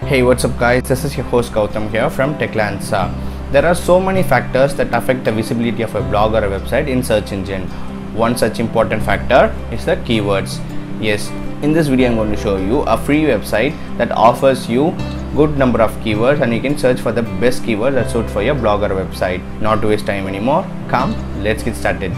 Hey, what's up guys, this is your host Gautam here from Techlanza. There are so many factors that affect the visibility of a blog or a website in search engine. One such important factor is the keywords. Yes, in this video I'm going to show you a free website that offers you good number of keywords and you can search for the best keywords that suit for your blog or website. Not to waste time anymore, come, let's get started.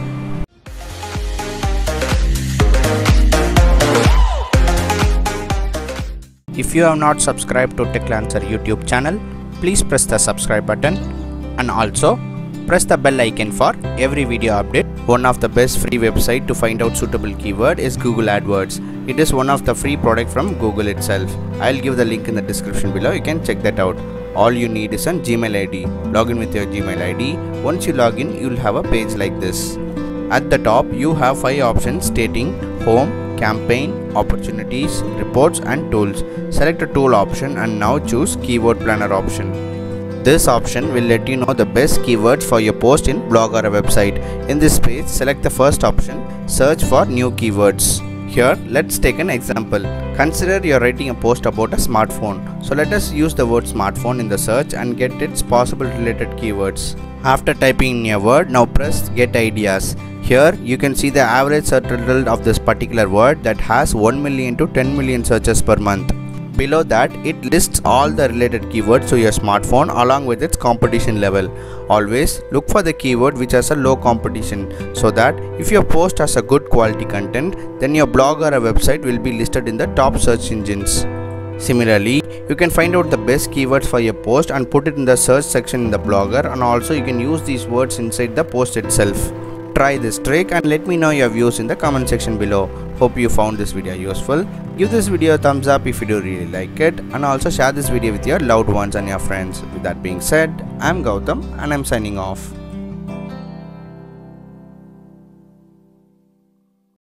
If you have not subscribed to Techlancer YouTube channel, please press the subscribe button and also press the bell icon for every video update. One of the best free website to find out suitable keyword is Google Adwords. It is one of the free product from Google itself. I'll give the link in the description below. You can check that out. All you need is a Gmail ID. Log in with your Gmail ID. Once you log in, you'll have a page like this. At the top, you have 5 options stating Home, Campaign, Opportunities, Reports and Tools. Select a tool option and now choose Keyword Planner option. This option will let you know the best keywords for your post in blog or a website. In this page, select the first option, Search for new keywords. Here, let's take an example. Consider you're writing a post about a smartphone. So let us use the word smartphone in the search and get its possible related keywords. After typing in your word, now press Get Ideas. Here you can see the average search result of this particular word that has 1 million to 10 million searches per month. Below that, it lists all the related keywords to your smartphone along with its competition level. Always look for the keyword which has a low competition so that if your post has a good quality content, then your blog or a website will be listed in the top search engines. Similarly, you can find out the best keywords for your post and put it in the search section in the blogger, and also you can use these words inside the post itself. Try this trick and let me know your views in the comment section below. Hope you found this video useful. Give this video a thumbs up if you do really like it, and also share this video with your loved ones and your friends. With that being said, I'm Gautam and I'm signing off.